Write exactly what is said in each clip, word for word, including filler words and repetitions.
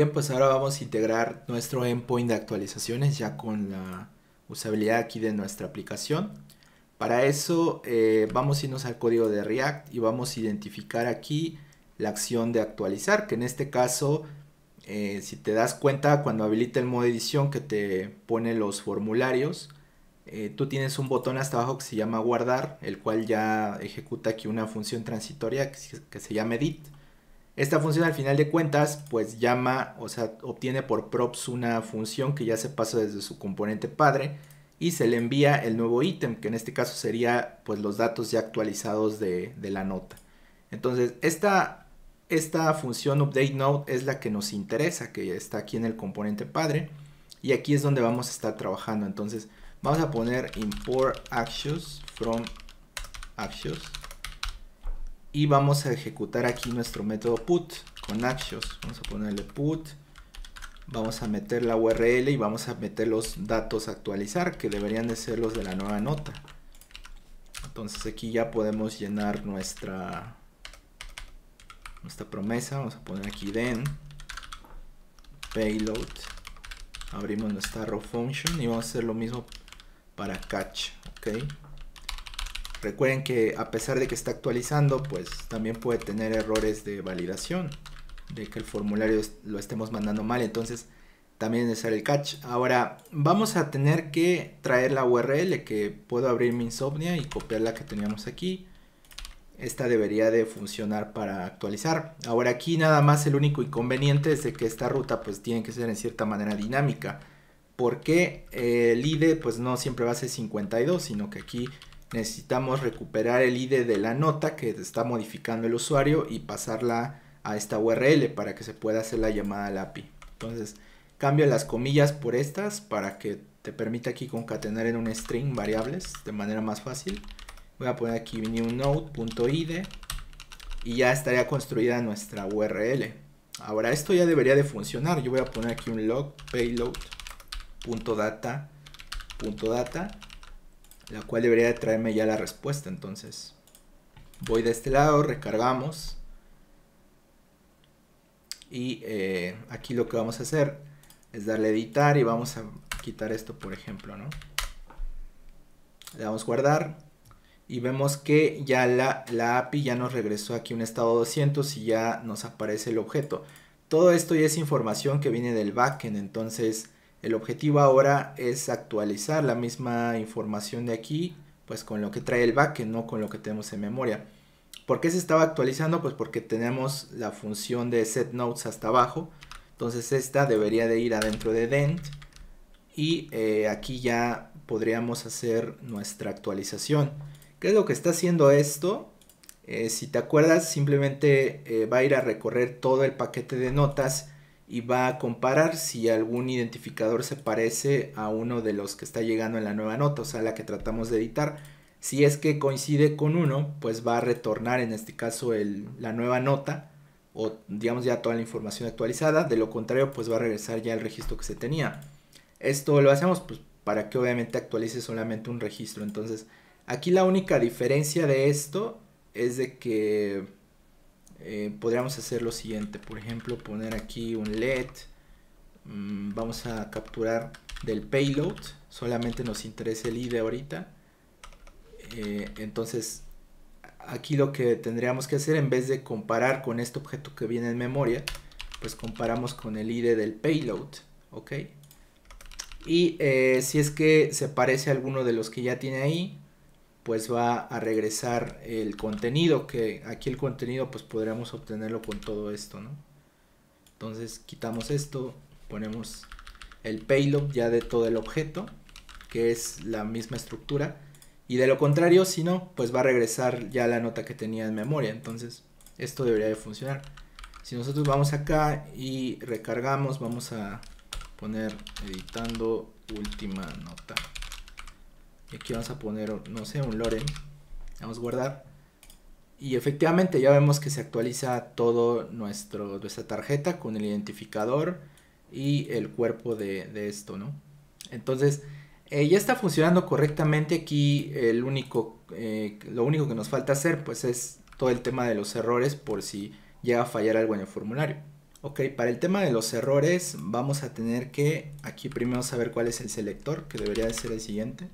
Bien, pues ahora vamos a integrar nuestro endpoint de actualizaciones ya con la usabilidad aquí de nuestra aplicación. Para eso eh, vamos a irnos al código de React y vamos a identificar aquí la acción de actualizar, que en este caso, eh, si te das cuenta, cuando habilita el modo edición que te pone los formularios, eh, tú tienes un botón hasta abajo que se llama guardar, el cual ya ejecuta aquí una función transitoria que se, que se llama edit. Esta función al final de cuentas pues llama, o sea, obtiene por props una función que ya se pasa desde su componente padre y se le envía el nuevo ítem, que en este caso sería pues los datos ya actualizados de, de la nota. Entonces esta, esta función updateNote es la que nos interesa, que está aquí en el componente padre, y aquí es donde vamos a estar trabajando. Entonces vamos a poner import actions from actions y vamos a ejecutar aquí nuestro método put con actions. Vamos a ponerle put, vamos a meter la U R L y vamos a meter los datos a actualizar, que deberían de ser los de la nueva nota. Entonces aquí ya podemos llenar nuestra nuestra promesa. Vamos a poner aquí then payload, abrimos nuestra raw function y vamos a hacer lo mismo para catch. ok Recuerden que a pesar de que está actualizando, pues también puede tener errores de validación, de que el formulario lo estemos mandando mal, entonces también es necesario el catch. Ahora vamos a tener que traer la U R L, que puedo abrir mi Insomnia y copiar la que teníamos aquí. Esta debería de funcionar para actualizar. Ahora aquí nada más el único inconveniente es de que esta ruta pues tiene que ser en cierta manera dinámica, porque el I D pues no siempre va a ser cincuenta y dos, sino que aquí necesitamos recuperar el I D de la nota que está modificando el usuario y pasarla a esta U R L para que se pueda hacer la llamada al A P I. Entonces cambio las comillas por estas para que te permita aquí concatenar en un string variables de manera más fácil. Voy a poner aquí new node.id y ya estaría construida nuestra U R L. Ahora esto ya debería de funcionar. Yo voy a poner aquí un log payload.data.data, la cual debería de traerme ya la respuesta. Entonces voy de este lado, recargamos y eh, aquí lo que vamos a hacer es darle a editar y vamos a quitar esto, por ejemplo, ¿no? Le damos guardar y vemos que ya la, la A P I ya nos regresó aquí un estado doscientos y ya nos aparece el objeto. Todo esto ya es información que viene del backend, entonces el objetivo ahora es actualizar la misma información de aquí, pues con lo que trae el backend, no con lo que tenemos en memoria. ¿Por qué se estaba actualizando? Pues porque tenemos la función de setNodes hasta abajo. Entonces esta debería de ir adentro de dent. Y eh, aquí ya podríamos hacer nuestra actualización. ¿Qué es lo que está haciendo esto? Eh, si te acuerdas, simplemente eh, va a ir a recorrer todo el paquete de notas y va a comparar si algún identificador se parece a uno de los que está llegando en la nueva nota, o sea, la que tratamos de editar. Si es que coincide con uno, pues va a retornar en este caso el, la nueva nota, o digamos ya toda la información actualizada. De lo contrario, pues va a regresar ya el registro que se tenía. Esto lo hacemos pues para que obviamente actualice solamente un registro. Entonces aquí la única diferencia de esto es de que eh, podríamos hacer lo siguiente. Por ejemplo, poner aquí un let. Mm, vamos a capturar del payload. Solamente nos interesa el I D ahorita. Eh, entonces aquí lo que tendríamos que hacer, en vez de comparar con este objeto que viene en memoria, pues comparamos con el I D del payload. Ok. Y eh, si es que se parece a alguno de los que ya tiene ahí, pues va a regresar el contenido, que aquí el contenido pues podríamos obtenerlo con todo esto, ¿no? Entonces quitamos esto, ponemos el payload ya de todo el objeto, que es la misma estructura, y de lo contrario, si no, pues va a regresar ya la nota que tenía en memoria. Entonces esto debería de funcionar. Si nosotros vamos acá y recargamos, vamos a poner editando última nota. Y aquí vamos a poner, no sé, un lorem. Vamos a guardar. Y efectivamente ya vemos que se actualiza todo nuestro, nuestra tarjeta con el identificador y el cuerpo de, de esto, ¿no? Entonces eh, ya está funcionando correctamente. Aquí el único, eh, lo único que nos falta hacer pues es todo el tema de los errores, por si llega a fallar algo en el formulario. Ok, para el tema de los errores vamos a tener que aquí primero saber cuál es el selector, que debería de ser el siguiente.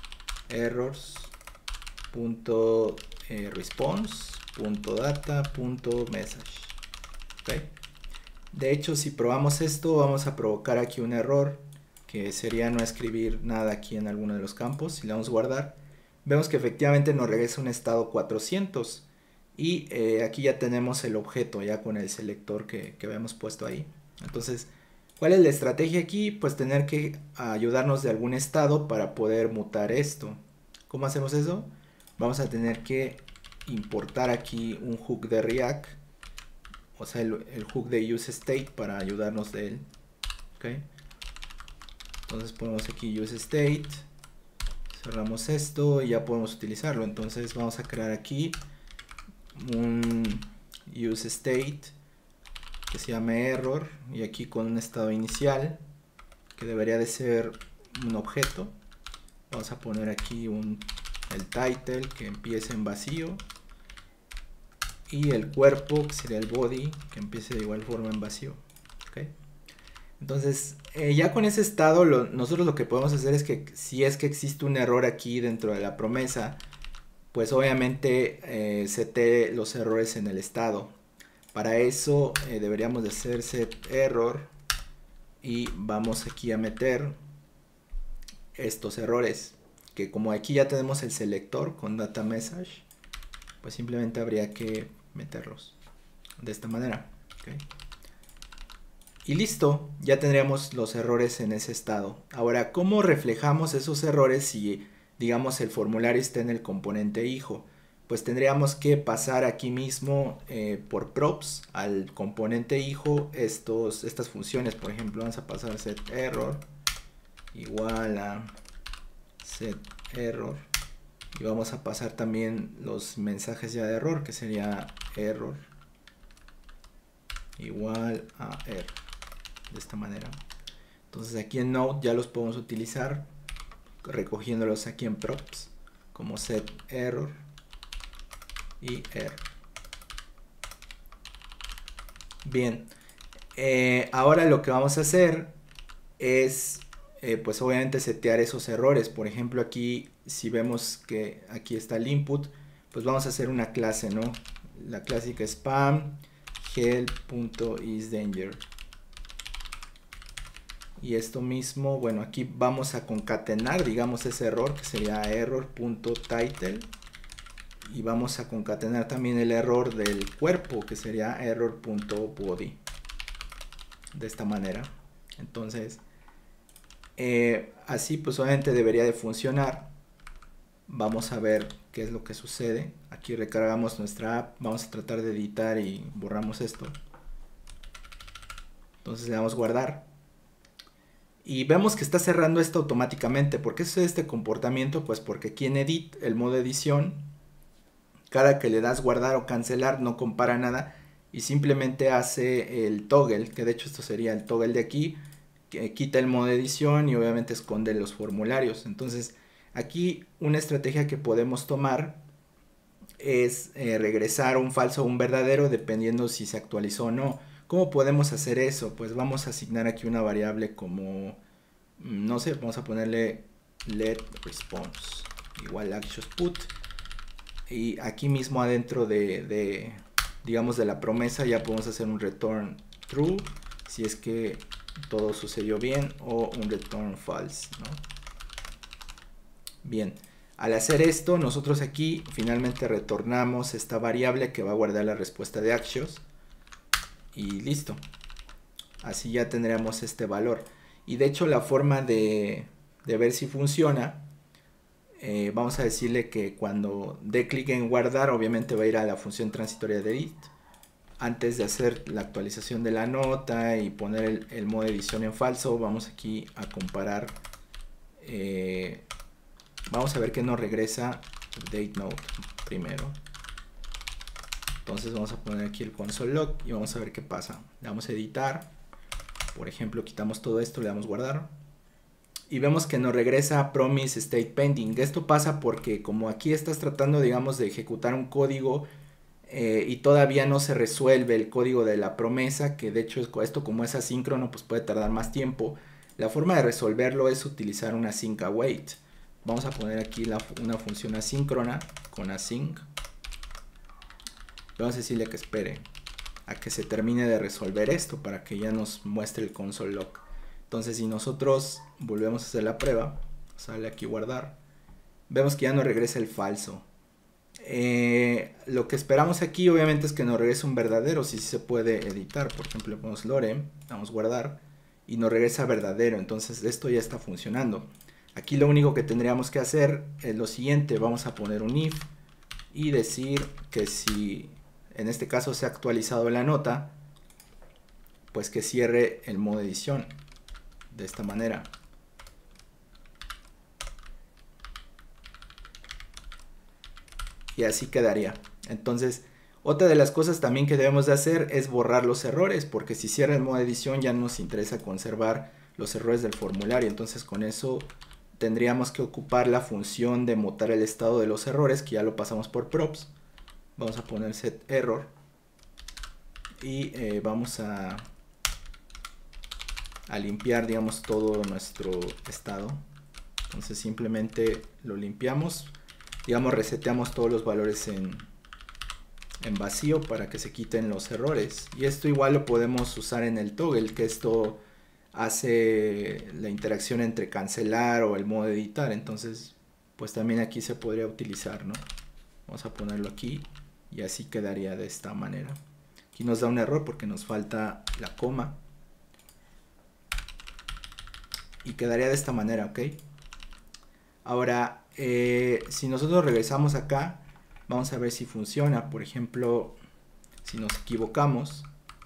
Errors.response.data.message. Okay. De hecho, si probamos esto, vamos a provocar aquí un error, que sería no escribir nada aquí en alguno de los campos. Si le damos guardar, vemos que efectivamente nos regresa un estado cuatrocientos. Y eh, aquí ya tenemos el objeto ya con el selector que, que habíamos puesto ahí. Entonces, ¿cuál es la estrategia aquí? Pues tener que ayudarnos de algún estado para poder mutar esto. ¿Cómo hacemos eso? Vamos a tener que importar aquí un hook de React, o sea, el, el hook de useState para ayudarnos de él. ¿Okay? Entonces ponemos aquí useState, cerramos esto y ya podemos utilizarlo. Entonces vamos a crear aquí un useState que se llame error y aquí con un estado inicial que debería de ser un objeto. Vamos a poner aquí un, el title que empiece en vacío y el cuerpo que sería el body que empiece de igual forma en vacío. ¿Okay? Entonces eh, ya con ese estado lo, nosotros lo que podemos hacer es que si es que existe un error aquí dentro de la promesa, pues obviamente eh, sete los errores en el estado. Para eso eh, deberíamos de hacer set error y vamos aquí a meter estos errores, que como aquí ya tenemos el selector con data message, pues simplemente habría que meterlos de esta manera. ¿Okay? Y listo, ya tendríamos los errores en ese estado. Ahora, ¿cómo reflejamos esos errores si digamos el formulario está en el componente hijo? Pues tendríamos que pasar aquí mismo eh, por props al componente hijo estos, estas funciones. Por ejemplo, vamos a pasar set error igual a set error y vamos a pasar también los mensajes ya de error, que sería error igual a error, de esta manera. Entonces aquí en Node ya los podemos utilizar recogiéndolos aquí en props como set error y error. Bien, eh, ahora lo que vamos a hacer es eh, pues obviamente setear esos errores. Por ejemplo, aquí si vemos que aquí está el input, pues vamos a hacer una clase, ¿no? La clásica spam help.isDanger. Y esto mismo, bueno, aquí vamos a concatenar, digamos, ese error, que sería error.title. Y vamos a concatenar también el error del cuerpo, que sería error.body. De esta manera. Entonces, eh, así pues obviamente debería de funcionar. Vamos a ver qué es lo que sucede. Aquí recargamos nuestra app. Vamos a tratar de editar y borramos esto. Entonces le damos guardar. Y vemos que está cerrando esto automáticamente. ¿Por qué sucede este comportamiento? Pues porque aquí en Edit, el modo edición, cada que le das guardar o cancelar no compara nada y simplemente hace el toggle, que de hecho esto sería el toggle de aquí, que quita el modo edición y obviamente esconde los formularios. Entonces aquí una estrategia que podemos tomar es eh, regresar un falso o un verdadero dependiendo si se actualizó o no. ¿Cómo podemos hacer eso? Pues vamos a asignar aquí una variable como, no sé, vamos a ponerle let response igual actions put. Y aquí mismo adentro de, de, digamos, de la promesa ya podemos hacer un return true si es que todo sucedió bien o un return false, ¿no? Bien, al hacer esto nosotros aquí finalmente retornamos esta variable que va a guardar la respuesta de actions y listo. Así ya tendremos este valor. Y de hecho la forma de, de ver si funciona, Eh, vamos a decirle que cuando dé clic en guardar, obviamente va a ir a la función transitoria de edit. Antes de hacer la actualización de la nota y poner el, el modo edición en falso, vamos aquí a comparar. Eh, vamos a ver que nos regresa update node primero. Entonces vamos a poner aquí el console log y vamos a ver qué pasa. Le damos a editar. Por ejemplo, quitamos todo esto, le damos guardar. Y vemos que nos regresa promise state pending. Esto pasa porque como aquí estás tratando, digamos, de ejecutar un código eh, y todavía no se resuelve el código de la promesa, que de hecho esto como es asíncrono pues puede tardar más tiempo. La forma de resolverlo es utilizar una async await. Vamos a poner aquí la, una función asíncrona con async. Vamos a decirle que espere a que se termine de resolver esto para que ya nos muestre el console log. Entonces si nosotros volvemos a hacer la prueba, sale aquí guardar, vemos que ya nos regresa el falso. Eh, lo que esperamos aquí obviamente es que nos regrese un verdadero, si se puede editar. Por ejemplo, le ponemos lorem, damos guardar y nos regresa verdadero. Entonces esto ya está funcionando. Aquí lo único que tendríamos que hacer es lo siguiente: vamos a poner un if y decir que si en este caso se ha actualizado la nota, pues que cierre el modo edición de esta manera. Y así quedaría. Entonces, otra de las cosas también que debemos de hacer es borrar los errores, porque si cierra el modo edición ya nos interesa conservar los errores del formulario. Entonces con eso tendríamos que ocupar la función de mutar el estado de los errores, que ya lo pasamos por props. Vamos a poner set error y eh, vamos a, a limpiar, digamos, todo nuestro estado. Entonces simplemente lo limpiamos, digamos, reseteamos todos los valores en, en vacío para que se quiten los errores. Y esto igual lo podemos usar en el toggle, que esto hace la interacción entre cancelar o el modo editar. Entonces pues también aquí se podría utilizar, ¿no? Vamos a ponerlo aquí y así quedaría de esta manera. Aquí nos da un error porque nos falta la coma y quedaría de esta manera, ¿ok? Ahora eh, si nosotros regresamos acá, vamos a ver si funciona. Por ejemplo, si nos equivocamos,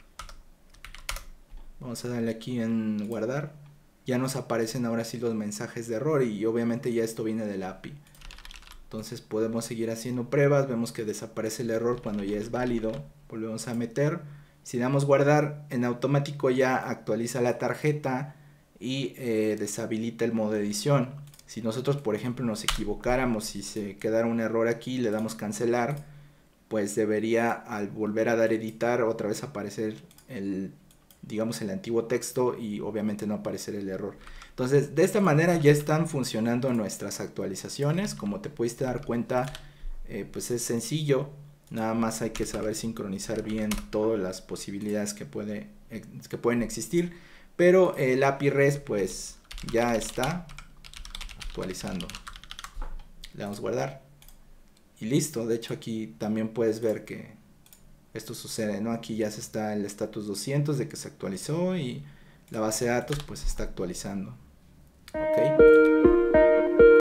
vamos a darle aquí en guardar, ya nos aparecen ahora sí los mensajes de error y obviamente ya esto viene del A P I. Entonces podemos seguir haciendo pruebas, vemos que desaparece el error cuando ya es válido, volvemos a meter, si damos guardar, en automático ya actualiza la tarjeta y eh, deshabilita el modo edición. Si nosotros por ejemplo nos equivocáramos y se quedara un error aquí, le damos cancelar, pues debería al volver a dar editar otra vez aparecer el, digamos, el antiguo texto y obviamente no aparecer el error. Entonces de esta manera ya están funcionando nuestras actualizaciones. Como te pudiste dar cuenta, eh, pues es sencillo, nada más hay que saber sincronizar bien todas las posibilidades que, puede, que pueden existir, pero el A P I REST pues ya está actualizando. Le damos guardar y listo. De hecho aquí también puedes ver que esto sucede, ¿no? Aquí ya se está el status doscientos de que se actualizó y la base de datos pues está actualizando.